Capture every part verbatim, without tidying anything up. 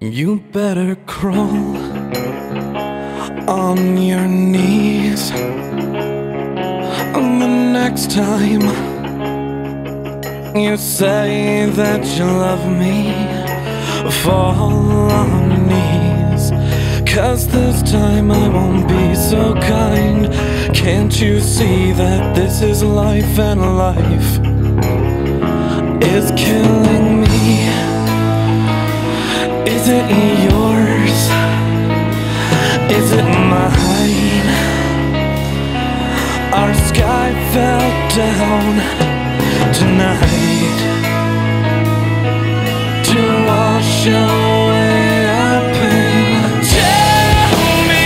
You better crawl on your knees the next time you say that you love me. Fall on your knees, 'cause this time I won't be so kind. Can't you see that this is life, and life is killing me? Is it yours? Is it mine? Our sky fell down tonight to wash away our pain. Tell me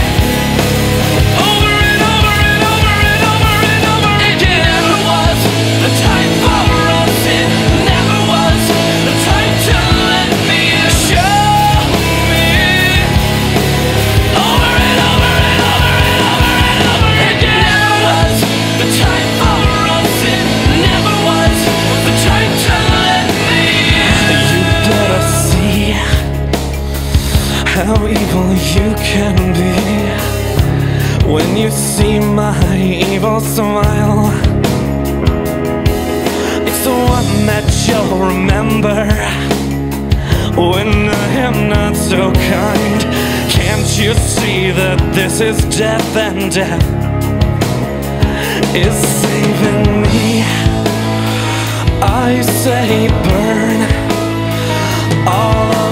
over and over and over and over and over again. It never was the time for us. It never was the time to let me in. Show me over and over and over and over and over again. It never was the time for us. It never was the time to let me in. You better see how evil you can be when you see my evil smile. It's the one that you'll remember when I am not so kind. Can't you see that this is death, and death is saving me? I say burn all